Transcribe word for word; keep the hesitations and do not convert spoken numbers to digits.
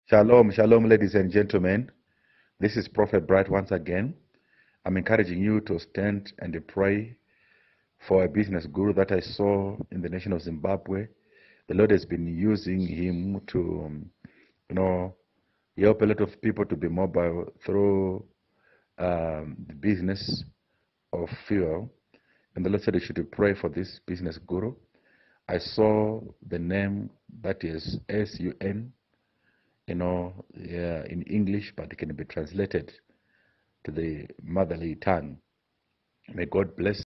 Shalom, shalom, ladies and gentlemen. This is Prophet Bright once again. I'm encouraging you to stand and pray for a business guru that I saw in the nation of Zimbabwe. The Lord has been using him to, um, you know, help a lot of people to be mobile through um, the business of fuel. And the Lord said you should pray for this business guru. I saw the name that is S U N, you know, yeah, in English, but it can be translated to the motherly tongue. May God bless